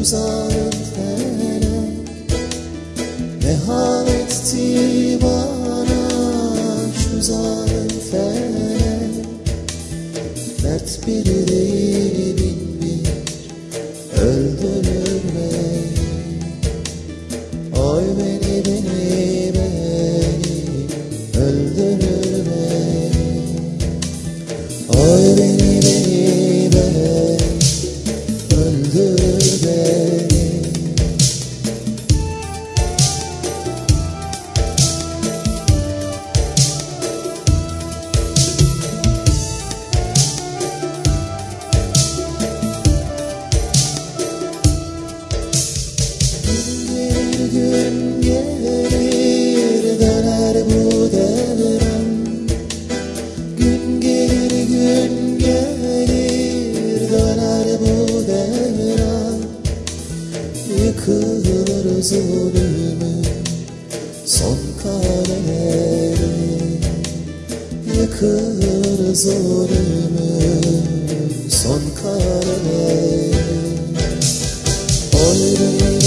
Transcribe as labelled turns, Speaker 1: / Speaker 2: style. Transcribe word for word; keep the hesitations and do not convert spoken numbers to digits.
Speaker 1: şu zalim felek ne hal etti bana, şu zalim felek. Dert bir değil bin bir öldürür beni. Oy beni beni beni öldürür beni. Oy beni beni beni öldürür beni. Gün gelir döner bu devran. Gün gelir gün gelir döner bu devran. Yıkılır zulmün son kareleri. Yıkılır zulmün son kareleri. Oy beni